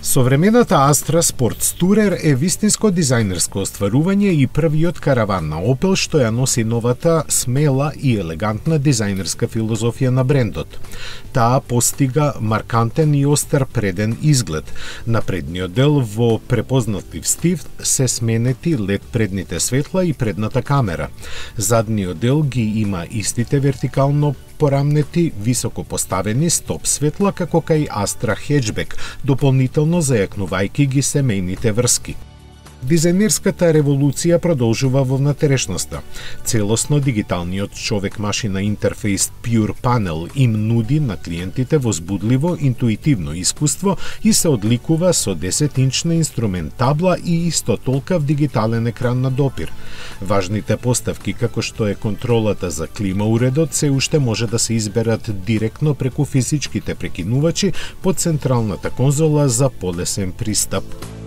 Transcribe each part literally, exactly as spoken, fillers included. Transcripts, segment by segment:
Современата Astra Sports Tourer е вистинско дизајнерско остварување и првиот караван на Opel што ја носи новата, смела и елегантна дизајнерска филозофија на брендот. Таа постига маркантен и остар преден изглед. На предниот дел во препознатлив стив се сменети лед предните светла и предната камера. Задниот дел ги има истите вертикално порамнети, високо поставени стоп светла како кај Astra Hatchback, дополнително зајакнувајќи ги семејните врски. Дизајнерската револуција продолжува во внатрешноста. Целосно дигиталниот човек-машина интерфејс Pure Panel им нуди на клиентите возбудливо, интуитивно искуство и се одликува со десет-инчна инструмент табла и исто толкав дигитален екран на допир. Важните поставки како што е контролата за клима уредот се уште може да се изберат директно преку физичките прекинувачи по централната конзола за полесен пристап.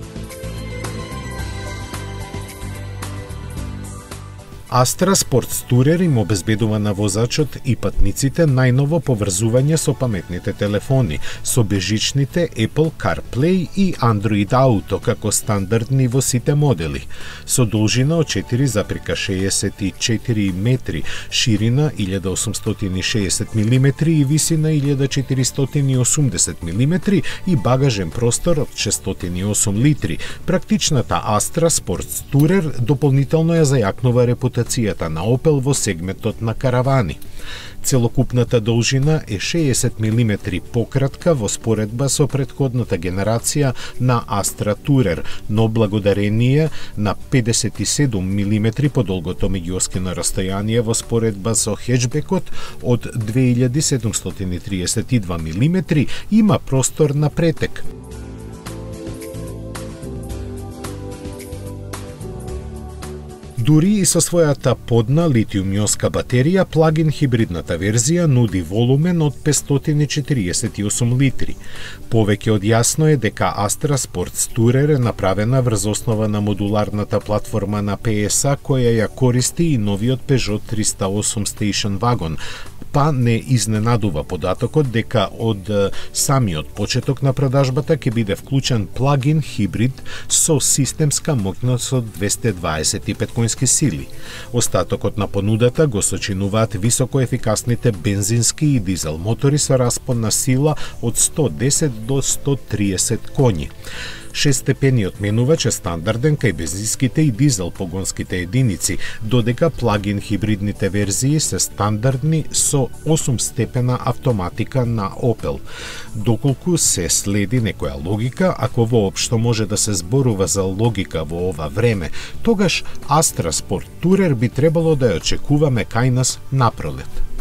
Astra Sports Tourer им обезбедува на возачот и патниците најново поврзување со паметните телефони, со бежичните Apple CarPlay и Android Auto како стандардни во сите модели, со должина од четири запирка шеесет и четири метри, ширина илјада осумстотини и шеесет милиметри и висина илјада четиристотини и осумдесет милиметри и багажен простор од шестстотини и осум литри. Практичната Astra Sports Tourer дополнително ја зајакнува репутацијата на Opel во сегментот на каравани. Целокупната должина е шеесет милиметри пократка во споредба со претходната генерација на Astra Tourer, но благодарение на педесет и седум милиметри подолгото меѓуоскино расстојание во споредба со хетчбекот од две илјади седумстотини и триесет и два милиметри има простор на претек. Дури и со својата подна литиум-ионска батерија, плагин хибридната верзија нуди волумен од петстотини и четириесет и осум литри. Повеќе од јасно е дека Astra Sports Tourer е направена врз основа на модуларната платформа на пе ес а која ја користи и новиот Peugeot триста и осум Station Wagon, па не изненадува податокот дека од самиот почеток на продажбата ќе биде вклучен плагин хибрид со системска моќност од двесте дваесет и пет конски сили. Остатокот на понудата го сочинуваат високоефикасните бензински и дизел мотори со распон на сила од сто десет до сто триесет коњи. Шестстепениот менувач е стандарден кај бензинските и дизел погонските единици, додека плагин хибридните верзии се стандардни со осумстепена автоматика на Opel. Доколку се следи некоја логика, ако воопшто може да се зборува за логика во ова време, тогаш Astra Sport Tourer би требало да ја очекуваме кај нас напролет.